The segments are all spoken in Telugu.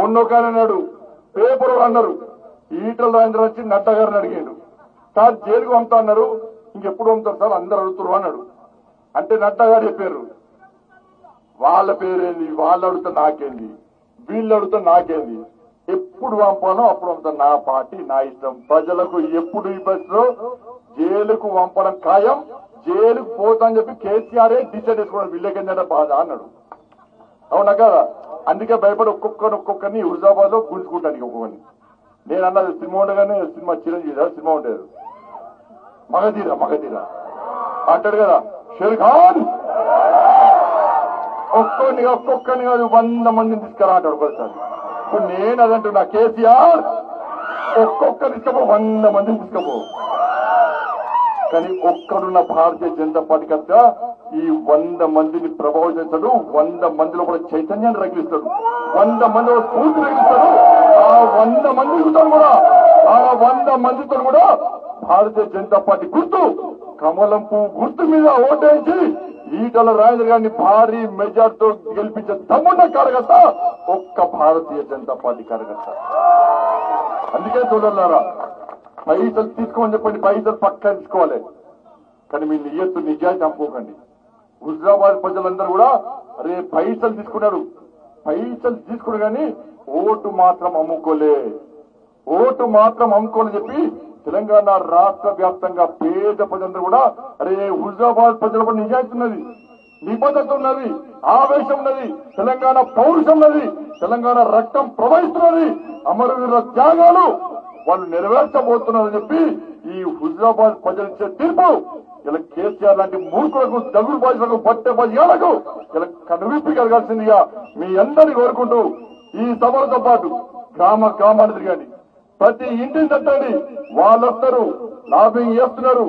మొన్నొక అన్నాడు పేపర్ అన్నారు ఈటల రాజేంద్ర వచ్చి నడ్డా గారిని అడిగాడు సార్ జైలుకు పంపుతా అన్నారు ఇంకెప్పుడు పంపుతారు సార్ అందరు అడుగుతారు అన్నాడు అంటే నడ్డా గారు చెప్పారు వాళ్ళ పేరేంది వాళ్ళు అడుగుతా నాకేంది వీళ్ళు అడుగుతా నాకేంది ఎప్పుడు పంపాలో అప్పుడు పంపుతాను నా పార్టీ నా ఇష్టం ప్రజలకు ఎప్పుడు ఈ బస్సులో జైలుకు పంపడం ఖాయం జైలుకు పోతా అని చెప్పి కేసీఆరే డిసైడ్ చేసుకోవడం వీళ్ళకేందంటే బాధ అన్నాడు అవునా కదా అందుకే భయపడి ఒక్కొక్కరిని హుజాబాద్ లో గుంజుకుంటాను ఒక్కొక్కరిని నేను అన్నది సినిమా ఉండగానే సినిమా చిరంజీవి సినిమా ఉండేది మగధీర అంటాడు కదా షేర్ ఖాన్ ఒక్కొక్కరిని కాదు 100 మందిని తీసుకురా అంటాడు ఒకసారి ఇప్పుడు నేను అదంటున్నా కేసీఆర్ ఒక్కొక్కరిని తీసుకపో 100 మందిని తీసుకపో కానీ ఒక్కడున్న భారతీయ జనతా పార్టీ కనుక ఈ 100 మందిని ప్రభావితాడు 100 మందిలో కూడా చైతన్యాన్ని రగిలిస్తాడు 100 మందిలో స్ఫూర్తి రగిలిస్తాడు ఆ 100 మంది కూడా ఆ 100 మందితో కూడా భారతీయ జనతా పార్టీ గుర్తు కమలం పువ్వు గుర్తు మీద ఓటేసి ఈటల రాజేంద్ర గారిని భారీ మెజార్టీతో గెలిపించే దమ్మున్న కార్యకర్త ఒక్క భారతీయ జనతా పార్టీ కార్యకర్త అందుకే చూడాలరా పైసలు తీసుకోమని చెప్పండి పైసలు పక్కా తీసుకోవాలి కానీ మీ నియత్తు నిజాయితీ చంపుకోకండి హుజరాబాద్ ప్రజలందరూ కూడా అరే పైసలు తీసుకున్నారు కానీ ఓటు మాత్రం అమ్ముకోలేని చెప్పి తెలంగాణ రాష్ట్ర వ్యాప్తంగా పేద ప్రజలందరూ కూడా అరే హుజరాబాద్ ప్రజలు కూడా నిజాయితీ ఉన్నది నిబద్ధత ఉన్నది ఆవేశం ఉన్నది తెలంగాణ పౌరుషం ఉన్నది తెలంగాణ రక్తం ప్రవహిస్తున్నది అమరవీరుల త్యాగాలు వాళ్ళు నెరవేర్చబోతున్నారని చెప్పి ఈ హుజరాబాద్ ప్రజలు ఇచ్చే తీర్పు ఇలా కేసీఆర్ లాంటి మూర్ఖులకు దగుడు బాధ్యులకు పట్టే బాధ్యాలకు ఇలా కనువిప్పి కలగాల్సిందిగా మీ అందరినీ కోరుకుంటూ ఈ సభలతో పాటు గ్రామాన్ని తిరగండి ప్రతి ఇంటిని తట్టండి వాళ్ళు వస్తారు లాబింగ్ చేస్తున్నారు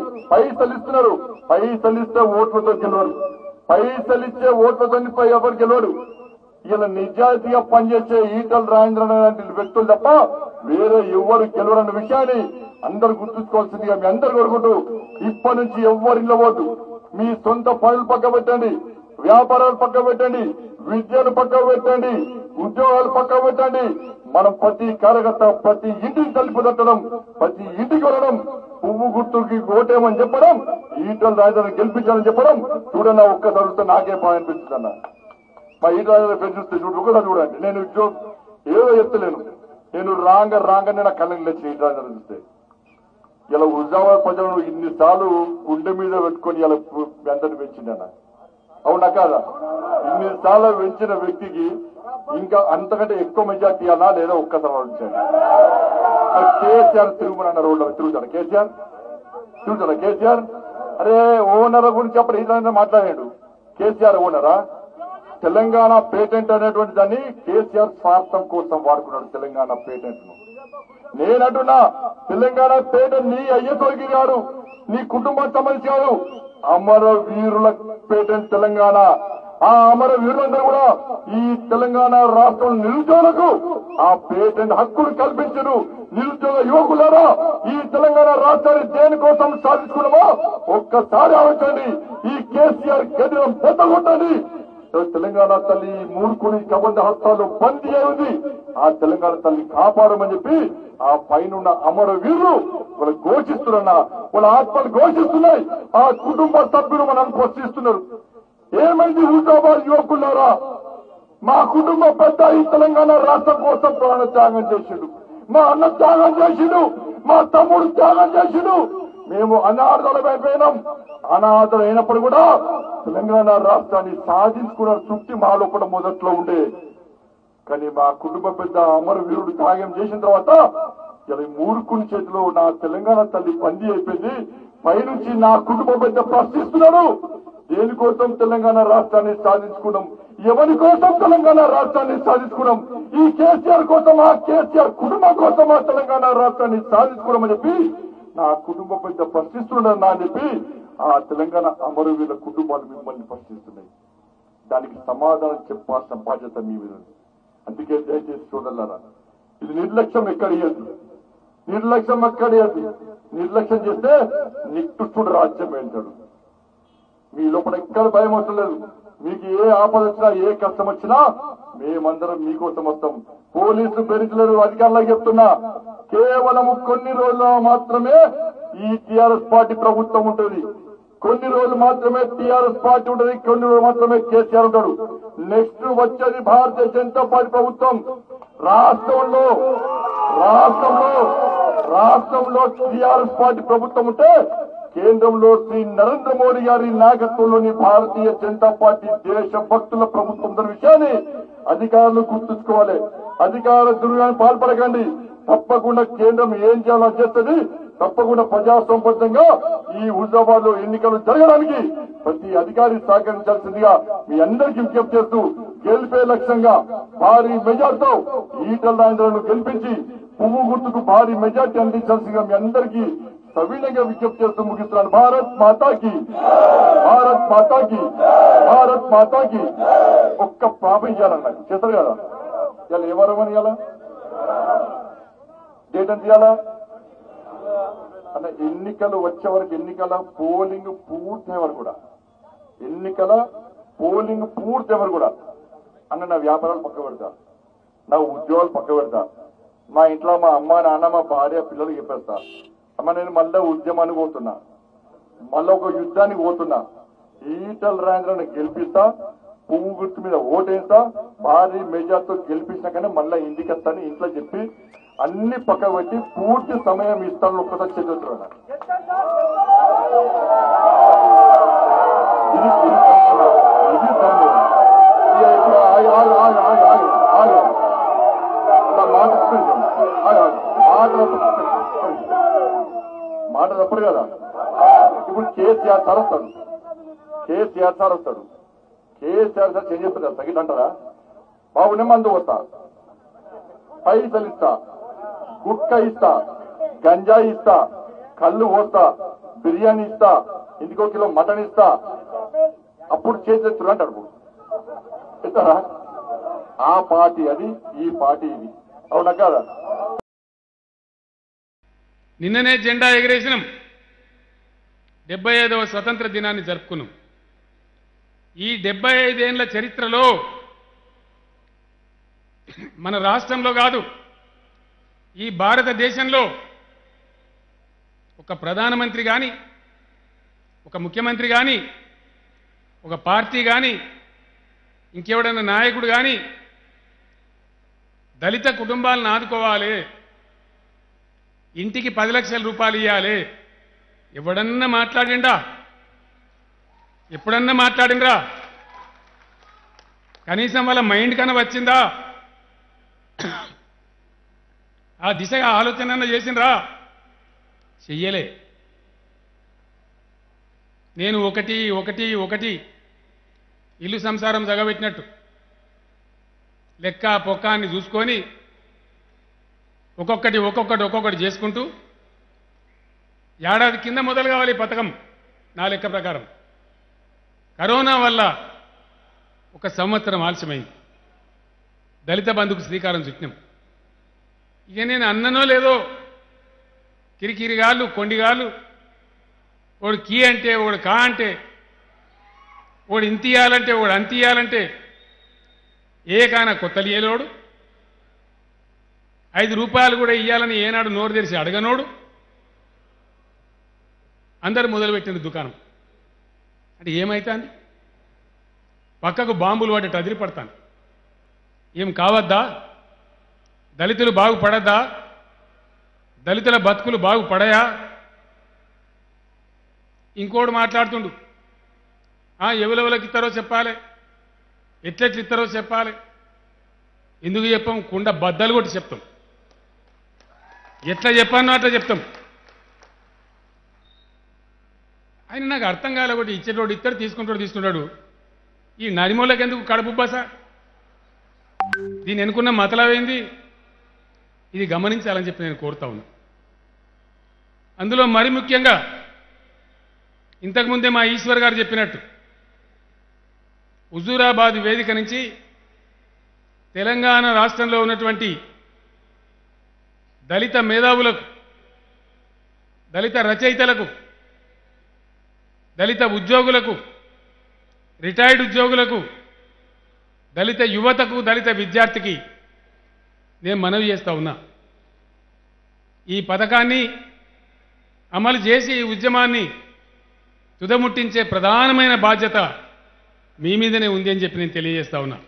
పైసలు ఇస్తే ఓట్లతో గెలవరు పైసలిచ్చే ఓట్లతో ఎవరు గెలవడు ఇలా నిజాయితీగా పనిచేసే ఈటల రాజేంద్ర లాంటి వ్యక్తులు తప్ప వేరే ఎవరు గెలవరన్న విషయాన్ని అందరూ గుర్తుంచుకోవాల్సిందిగా మీ అందరు కోరుకుంటూ ఇప్పటి నుంచి ఎవరు ఇళ్ళవద్దు మీ సొంత పనులు పక్క పెట్టండి వ్యాపారాలు పక్క పెట్టండి విద్యను పక్క పెట్టండి ఉద్యోగాలు పక్క పెట్టండి మనం ప్రతి కార్యకర్త ప్రతి ఇంటికి తలుపుదట్టడం ప్రతి ఇంటికి వెళ్ళడం పువ్వు గుర్తుకి ఓటేమని చెప్పడం ఈటల రాజేంద్ర గెలిపించాలని చెప్పడం చూడన్నా ఒక్కసారి నాకే బాగా అనిపిస్తుంది అన్న మా ఈటల రాజేంద్ర పేరు చూస్తే ఒకసారి చూడండి నేను ఏదో చెప్తలేను నేను రాంగనే నా కళ్ళకి లేచి ఈటల రాజేంద్ర చూస్తే ఇలా హుజరాబాద్ ప్రజలను ఇన్నిసార్లు గుండె మీద పెట్టుకుని ఇలా అందరిని పెంచిందన్న అవునా కాదా ఇన్నిసార్లు పెంచిన వ్యక్తికి ఇంకా అంతకంటే ఎక్కువ మెజార్టీ అన్నా లేదా ఒక్కసారి ఆలోచించండి కేసీఆర్ తిరుగుమని రోడ్లో తిరుగుతాడా కేసీఆర్ అరే ఓనర్ గురించి అప్పుడు ఈటల మాట్లాడాడు కేసీఆర్ ఓనరా తెలంగాణ పేటెంట్ అనేటువంటి దాన్ని కేసీఆర్ స్వార్థం కోసం వాడుకున్నాడు తెలంగాణ పేటెంట్ ను నేనంటున్నా తెలంగాణ పేటెంట్ నీ అయ్యతోకి కాదు నీ కుటుంబం సంబంధించి కాదు అమరవీరుల పేటెంట్ తెలంగాణ ఆ అమరవీరులందరూ కూడా ఈ తెలంగాణ రాష్ట్రం నిరుద్యోగులకు ఆ పేటెంట్ హక్కును కల్పించరు నిరుద్యోగ యువకులారా ఈ తెలంగాణ రాష్ట్రాన్ని దేనికోసం సాధించుకున్నామో ఒక్కసారి ఆలోచించండి ఈ కేసీఆర్ గదిలో బొత్తగొట్టండి తెలంగాణ తల్లి మూర్ఖుని కబంధ హస్తాలు బందీ అయింది ఆ తెలంగాణ తల్లి కాపాడమని చెప్పి ఆ పైన అమరవీరులు వాళ్ళు ఘోషిస్తున్నా వాళ్ళ ఆత్మలు ఘోషిస్తున్నాయి ఆ కుటుంబ సభ్యులు మనల్ని ప్రశ్నిస్తున్నారు ఏమైంది హుజరాబాద్ యువకులారా మా కుటుంబ పెద్ద ఈ తెలంగాణ రాష్ట్రం కోసం ప్రాణ త్యాగం చేసిండు మా అన్న త్యాగం చేసిండు మా తమ్ముడు త్యాగం చేసిండు మేము అనాథలమైపోయినాం అనాథలు అయినప్పుడు కూడా తెలంగాణ రాష్ట్రాన్ని సాధించుకున్న తృప్తి మా లోపల మొదట్లో ఉండే కానీ మా కుటుంబ పెద్ద అమరవీరుడు త్యాగం చేసిన తర్వాత ఇలా మూర్ఖుని చేతిలో నా తెలంగాణ తల్లి బందీ అయిపోయింది పైనుంచి నా కుటుంబ పెద్ద ప్రశ్నిస్తున్నాడు దేనికోసం తెలంగాణ రాష్ట్రాన్ని సాధించుకున్నాం ఎవరి కోసం తెలంగాణ రాష్ట్రాన్ని సాధించుకున్నాం ఈ కేసీఆర్ కోసం ఆ కేసీఆర్ కుటుంబం కోసం ఆ తెలంగాణ రాష్ట్రాన్ని సాధించుకున్నామని చెప్పి నా కుటుంబ పెద్ద ప్రశ్నిస్తున్నాడు అని చెప్పి ఆ తెలంగాణ అమరవీరుల కుటుంబాలు మిమ్మల్ని ప్రశ్నిస్తున్నాయి దానికి సమాధానం చెప్పాల్సిన బాధ్యత మీ మీద అందుకే దయచేసి చూడాలరా ఇది నిర్లక్ష్యం ఎక్కడియద్దు నిర్లక్ష్యం చేస్తే నిట్టుడు రాజ్యం వెళ్తాడు మీ లోపల ఎక్కడ భయం అవసరం లేదు మీకు ఏ ఆపద వచ్చినా ఏ కష్టం వచ్చినా మేమందరం మీకోసం వస్తాం. పోలీసులు పెరుగులేరు, అధికారులకు చెప్తున్నా, కేవలం కొన్ని రోజులు మాత్రమే ఈ టీఆర్ఎస్ పార్టీ ప్రభుత్వం ఉంటుంది. కొన్ని రోజులు మాత్రమే టీఆర్ఎస్ పార్టీ ఉంటుంది, కొన్ని రోజులు మాత్రమే కేసీఆర్ ఉంటాడు. నెక్స్ట్ వచ్చేది భారతీయ జనతా పార్టీ ప్రభుత్వం. రాష్ట్రంలో టీఆర్ఎస్ పార్టీ ప్రభుత్వం ఉంటే కేంద్రంలో శ్రీ నరేంద్ర మోడీ గారి నాయకత్వంలోని భారతీయ జనతా పార్టీ దేశ భక్తుల ప్రభుత్వం ఉన్న విషయాన్ని అధికారులు గుర్తుంచుకోవాలి. అధికార దుర్వ్యాన్ని పాల్పడకండి. తప్పకుండా కేంద్రం ఏం చేయాలో చేస్తుంది. తప్పకుండా ప్రజాసంబద్ధంగా ఈ హుజాబాద్ లో ఎన్నికలు జరగడానికి ప్రతి అధికారి సహకరించాల్సిందిగా మీ అందరికీ విజ్ఞప్తి చేస్తూ, గెలిపే లక్ష్యంగా భారీ మెజార్టీతో ఈటల రాజేంద్రను గెలిపించి పువ్వు గుర్తుకు భారీ మెజార్టీ అందించాల్సిందిగా మీ అందరికీ సవినయంగా విజ్ఞప్తి చేస్తూ ముగిస్తున్నాను. భారత్ మాతాకి, భారత్ మాతాకి, భారత్ మాతాకి. ఒక్క ప్రాపం ఇవ్వాలన్నా చేస్తారు కదా. ఇవాళ ఎవరమని ఇవ్వాలా, డేట్ ఎంత ఇవ్వాలా అన్న. ఎన్నికలు వచ్చే వరకు, ఎన్నికల పోలింగ్ పూర్తయ్యే వరకు కూడా, ఎన్నికల పోలింగ్ పూర్తయ్యే వరకు కూడా అన్న నా వ్యాపారాలు పక్క పెడతా, నా ఉద్యోగాలు పక్క పెడతా, మా ఇంట్లో మా అమ్మ నాన్న మా భార్య పిల్లలు చెప్పేస్తా. అమ్మ నేను మళ్ళా ఉద్యమానికి పోతున్నా, మళ్ళా ఒక యుద్ధానికి పోతున్నా. ఈటల రాజేంద్రను గెలిపిస్తా, పువ్వు గుర్తు మీద ఓటేస్తా, భారీ మెజార్టీతో గెలిపించినా కానీ మళ్ళా ఇంటికి వస్తాను ఇంట్లో చెప్పి అన్ని పక్క పెట్టి పూర్తి సమయం ఇస్తాను. ఒక్కసారి చదువుతున్నా. ఇది మాట తప్పడు కదా. ఇప్పుడు కేసీఆర్ సార్ వస్తాడు, కేసీఆర్ సార్ ఏం చెప్తారు తగిలంటారా? బాబునే మందు వస్తా, పైసలు ఇస్తా, గుట్కా ఇస్తా, గంజాయి ఇస్తా, కళ్ళు పోస్తా, బిర్యానీ ఇస్తా, ఇంటికో కిలో మటన్ ఇస్తా, అప్పుడు చేసేస్తున్నా అంటాడు. ఇస్తారా? ఆ పార్టీ అది, ఈ పార్టీ ఇది. అవునా కాదా? నిన్ననే జెండా ఎగరేసినాం. 75వ స్వతంత్ర దినాన్ని జరుపుకున్నాం. ఈ 75 ఏళ్ల చరిత్రలో మన రాష్ట్రంలో కాదు, ఈ భారతదేశంలో ఒక ప్రధానమంత్రి కానీ, ఒక ముఖ్యమంత్రి కానీ, ఒక పార్టీ కానీ, ఇంకెవడన్నా నాయకుడు కానీ దళిత కుటుంబాలను ఆదుకోవాలి, ఇంటికి 10 లక్షల రూపాయలు ఇవ్వాలి, ఎవడన్నా మాట్లాడిండా? ఎప్పుడన్నా మాట్లాడిండ్రా? కనీసం వాళ్ళ మైండ్ కన్నా వచ్చిందా? ఆ దిశగా ఆలోచన చేసిండ్రా? చెయ్యలే. నేను ఒకటి ఇల్లు సంసారం జగబెట్టినట్టు లెక్క పొక్కాన్ని చూసుకొని ఒక్కొక్కటి చేసుకుంటూ ఏడాది కింద మొదలు కావాలి ఈ పథకం. నా లెక్క ప్రకారం కరోనా వల్ల 1 సంవత్సరం ఆలస్యమైంది. దళిత బంధుకు శ్రీకారం చుట్టినాం. ఇక నేను అన్ననో లేదో కిరికిరిగాళ్ళు, కొండిగాళ్ళు, వాడు కీ అంటే వాడు కా అంటే, వాడు ఇంతియాలంటే వాడు అంతియాలంటే ఏకాన కొత్తలియలోడు, 5 రూపాయలు కూడా ఇయ్యాలని ఏనాడు నోరు తెరిచి అడగనోడు, అందరూ మొదలుపెట్టిన దుకాణం. అంటే ఏమైతుంది? పక్కకు బాంబులు పడేట్టు అదిరిపడతాను. ఏం కావద్దా? దళితులు బాగుపడద్దా? దళితుల బతుకులు బాగుపడయా? ఇంకోడు మాట్లాడుతుండు, ఎవరెవరికి ఇస్తారో చెప్పాలి, ఎట్లెట్లు ఇస్తారో చెప్పాలి. ఎందుకు చెప్పాం? కుండ బద్దలు కొట్టి చెప్తాం. ఎట్లా చెప్పానో అట్లా చెప్తాం. ఆయన నాకు అర్థం కాలే. ఒకటి ఇచ్చేటోడు ఇస్తాడు, తీసుకుంటాడు. ఈ నరిమూలకి ఎందుకు కడుపు బస? దీన్ని ఎన్నుకున్న మతలవేంది? ఇది గమనించాలని చెప్పి నేను కోరుతా ఉన్నా. అందులో మరి ముఖ్యంగా ఇంతకుముందే మా ఈశ్వర్ గారు చెప్పినట్టు హుజూరాబాద్ వేదిక నుంచి తెలంగాణ రాష్ట్రంలో ఉన్నటువంటి దళిత మేధావులకు, దళిత రచయితలకు, దళిత ఉద్యోగులకు, రిటైర్డ్ ఉద్యోగులకు, దళిత యువతకు, దళిత విద్యార్థికి నేను మనవి చేస్తా ఉన్నా. ఈ పథకాన్ని అమలు చేసి ఈ ఉద్యమాన్ని తుదముట్టించే ప్రధానమైన బాధ్యత మీ మీదనే ఉంది అని చెప్పి నేను తెలియజేస్తా ఉన్నా.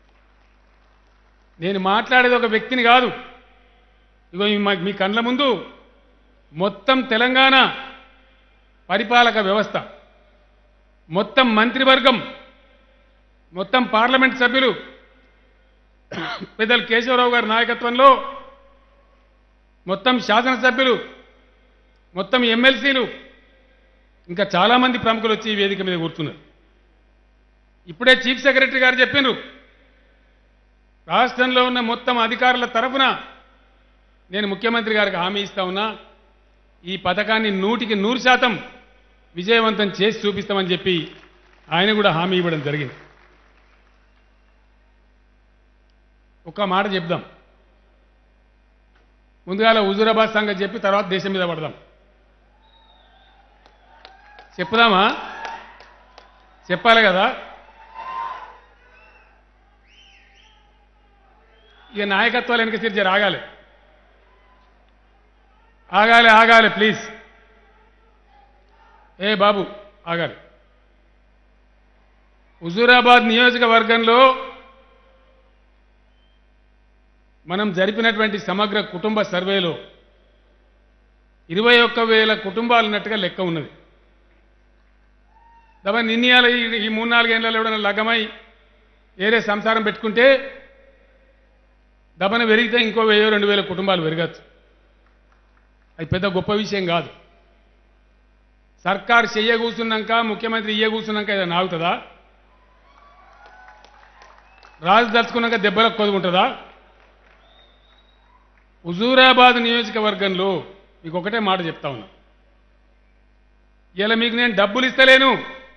నేను మాట్లాడేది ఒక వ్యక్తిని కాదు. ఇగో మీ కళ్ళ ముందు మొత్తం తెలంగాణ పరిపాలక వ్యవస్థ, మొత్తం మంత్రివర్గం, మొత్తం పార్లమెంట్ సభ్యులు పెద్దలు కేశవరావు గారి నాయకత్వంలో మొత్తం శాసనసభ్యులు, మొత్తం ఎమ్మెల్సీలు, ఇంకా చాలామంది ప్రముఖులు వచ్చి ఈ వేదిక మీద కూర్చున్నారు. ఇప్పుడే చీఫ్ సెక్రటరీ గారు చెప్పినారు, రాష్ట్రంలో ఉన్న మొత్తం అధికారుల తరఫున నేను ముఖ్యమంత్రి గారికి హామీ ఇస్తా ఉన్నా, ఈ పథకాన్ని 100% విజయవంతం చేసి చూపిస్తామని చెప్పి ఆయన కూడా హామీ ఇవ్వడం జరిగింది. ఒక మాట చెప్దాం. ముందుగాల హుజూరాబాద్ సంగతి చెప్పి తర్వాత దేశం మీద పడదాం. చెప్పుదామా? చెప్పాలి కదా. ఇక నాయకత్వాలు వెనక తిరిగి ఆగాలి, ఆగాలి, ఆగాలి ప్లీజ్. ఏ బాబు ఆగాలి. హుజూరాబాద్ నియోజకవర్గంలో మనం జరిపినటువంటి సమగ్ర కుటుంబ సర్వేలో 21,000 కుటుంబాలు ఉన్నట్టుగా లెక్క ఉన్నది. దబా నిన్నయాల ఈ 3-4 ఏళ్ళలో ఎవడన్నా లగ్గమై ఏరే సంసారం పెట్టుకుంటే దబన పెరిగితే ఇంకో 1,000-2,000 కుటుంబాలు పెరగచ్చు. అది పెద్ద గొప్ప విషయం కాదు. సర్కార్ చెయ్య కూర్చున్నాక, ముఖ్యమంత్రి ఇయ్య కూర్చున్నాక ఏదైనా ఆగుతుందా? రాజు దలుచుకున్నాక దెబ్బలకు కొదుకుంటుందా? హుజూరాబాద్ నియోజకవర్గంలో మీకు ఒకటే మాట చెప్తా ఉన్నా. ఇలా మీకు నేను డబ్బులు ఇస్తలేను.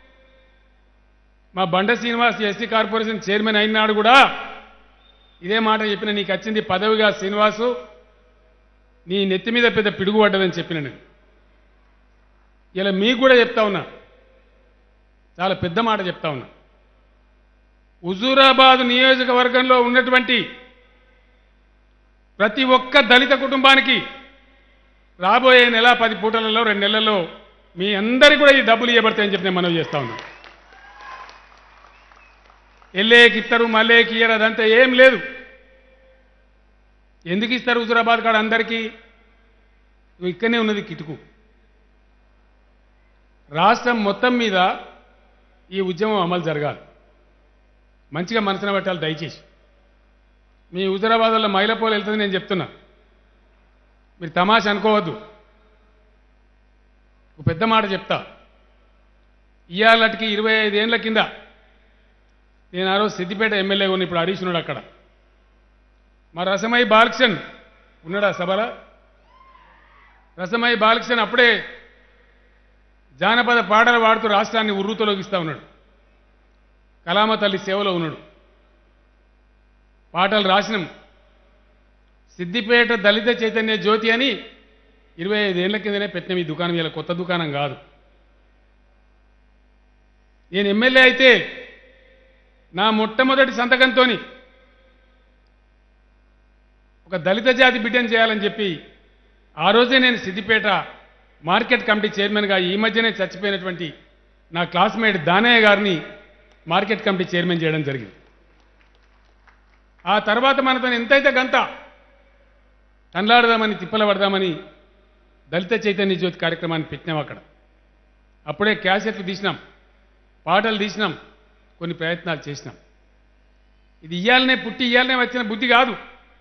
మా బండ శ్రీనివాస్ ఎస్సీ కార్పొరేషన్ చైర్మన్ అయినాడు కూడా ఇదే మాట చెప్పిన, నీకు వచ్చింది పదవిగా శ్రీనివాసు, నీ నెత్తి మీద పెద్ద పిడుగు పడ్డదని చెప్పిన నేను. ఇలా మీకు కూడా చెప్తా ఉన్నా, చాలా పెద్ద మాట చెప్తా ఉన్నా. హుజూరాబాద్ నియోజకవర్గంలో ఉన్నటువంటి ప్రతి ఒక్క దళిత కుటుంబానికి రాబోయే నెల 10 పూటలలో 2 నెలల్లో మీ అందరికీ కూడా ఈ డబ్బులు ఇవ్వబడతాయని చెప్పి నేను మనవి చేస్తా ఉన్నా. ఎల్లేకి ఇస్తారు, మళ్ళేకి ఇయ్యరు, అదంతా ఏం లేదు. ఎందుకు ఇస్తారు హుజూరాబాద్ కాడ అందరికీ? ఇక్కడనే ఉన్నది కిటుకు. రాష్ట్రం మొత్తం మీద ఈ ఉద్యమం అమలు జరగాలి. మంచిగా మనసున పెట్టాలి దయచేసి. మీ హుజూరాబాద్ వల్ల మైలపోలు వెళ్తుంది నేను చెప్తున్నా, మీరు తమాషా అనుకోవద్దు. ఒక పెద్ద మాట చెప్తా. ఇవాళకి 25 ఏళ్ల కింద నేను ఆ రోజు సిద్దిపేట ఎమ్మెల్యే ఉన్న, ఇప్పుడు హరీష్ ఉన్నాడు అక్కడ. మా రసమై బాలకృష్ణన్ ఉన్నాడా సభలో? రసమై బాలకృష్ణన్ అప్పుడే జానపద పాటలు పాడుతూ రాష్ట్రాన్ని ఉర్రూతలోగిస్తూ ఉన్నాడు. కలామ తల్లి సేవలో ఉన్నాడు. పాటలు రాసినాం. సిద్దిపేట దళిత చైతన్య జ్యోతి అని 25 ఏళ్ల కిందనే పెట్టినాం ఈ దుకాణం. ఇలా కొత్త దుకాణం కాదు. నేను ఎమ్మెల్యే అయితే నా మొట్టమొదటి సంతకంతో ఒక దళిత జాతి బిడ్డను చేయాలని చెప్పి ఆ రోజే నేను సిద్దిపేట మార్కెట్ కమిటీ చైర్మన్గా, ఈ మధ్యనే చచ్చిపోయినటువంటి నా క్లాస్మేట్ దానయ్య గారిని మార్కెట్ కమిటీ చైర్మన్ చేయడం జరిగింది. ఆ తర్వాత మనతో ఎంతైతే గంత తన్లాడదామని, తిప్పల పడదామని దళిత చైతన్య జ్యోతి కార్యక్రమాన్ని పెట్టినాం అక్కడ. అప్పుడే క్యాసెట్లు తీసినాం, పాటలు తీసినాం, కొన్ని ప్రయత్నాలు చేసినాం. ఇది ఇయ్యాలనే పుట్టి ఇయ్యాలనే వచ్చిన బుద్ధి కాదు.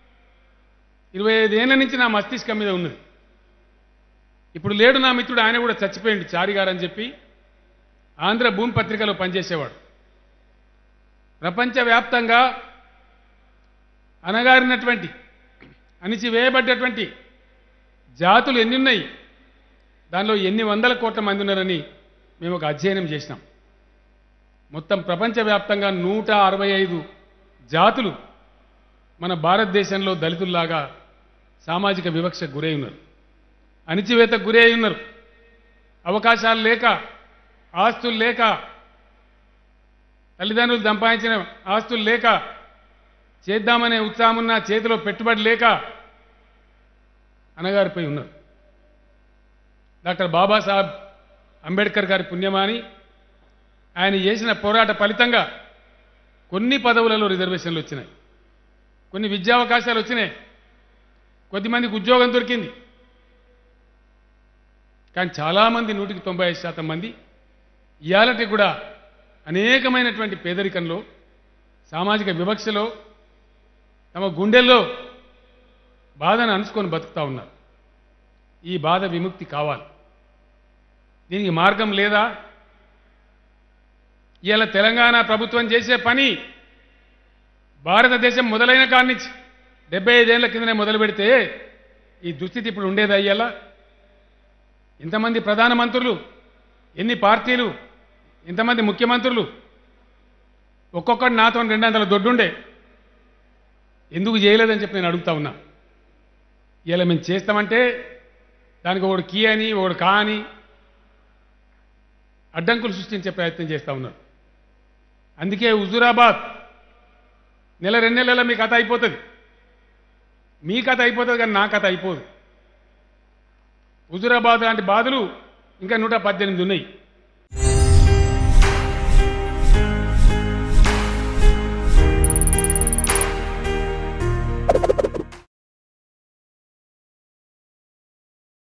25 ఏళ్ల నుంచి నా మస్తిష్కం మీద ఉన్నది. ఇప్పుడు లేడు నా మిత్రుడు, ఆయన కూడా చచ్చిపోయింది, చారి గారు అని చెప్పి. ఆంధ్ర భూమి పత్రికలో పనిచేసేవాడు. ప్రపంచవ్యాప్తంగా అనగారినటువంటి, అణిచివేయబడ్డటువంటి జాతులు ఎన్ని ఉన్నాయి, దానిలో ఎన్ని వందల కోట్ల మంది ఉన్నారని మేము ఒక అధ్యయనం చేసినాం. మొత్తం ప్రపంచవ్యాప్తంగా 165 జాతులు మన భారతదేశంలో దళితుల్లాగా సామాజిక వివక్షకు గురై ఉన్నారు, అణిచివేతకు గురై ఉన్నారు. అవకాశాలు లేక, ఆస్తులు లేక, తల్లిదండ్రులు సంపాదించిన ఆస్తులు లేక చేద్దామనే ఉత్సాహం ఉన్న చేతిలో పెట్టుబడి లేక అనగారిపోయి ఉన్నారు. డాక్టర్ బాబాసాహెబ్ అంబేద్కర్ గారి పుణ్యమాని ఆయన చేసిన పోరాట ఫలితంగా కొన్ని పదవులలో రిజర్వేషన్లు వచ్చినాయి, కొన్ని విద్యా అవకాశాలు వచ్చినాయి, కొద్దిమందికి ఉద్యోగం దొరికింది. కానీ చాలామంది 195% మంది ఇయాలటి కూడా అనేకమైనటువంటి పేదరికంలో, సామాజిక వివక్షలో తమ గుండెల్లో బాధను అనుసుకొని బతుకుతా ఉన్నారు. ఈ బాధ విముక్తి కావాలి. దీనికి మార్గం లేదా? ఇవాళ తెలంగాణ ప్రభుత్వం చేసే పని భారతదేశం మొదలైన కాడి నుంచి 75 ఏళ్ల కిందనే మొదలు పెడితే ఈ దుస్థితి ఇప్పుడు ఉండేది. అయ్యేలా ఇంతమంది ప్రధానమంత్రులు, ఎన్ని పార్టీలు, ఇంతమంది ముఖ్యమంత్రులు, ఒక్కొక్కటి నాతో 200 దొడ్డుండే, ఎందుకు చేయలేదని చెప్పి నేను అడుగుతా ఉన్నా. ఇలా మేము చేస్తామంటే దానికి ఒకడు కీ అని ఒకడు కా అని అడ్డంకులు సృష్టించే ప్రయత్నం చేస్తూ ఉన్నారు. అందుకే హుజూరాబాద్ నెల 2 నెలల మీ కథ అయిపోతుంది. మీ కథ అయిపోతుంది కానీ నా కథ అయిపోదు. హుజూరాబాద్ లాంటి బాధలు ఇంకా 118 ఉన్నాయి.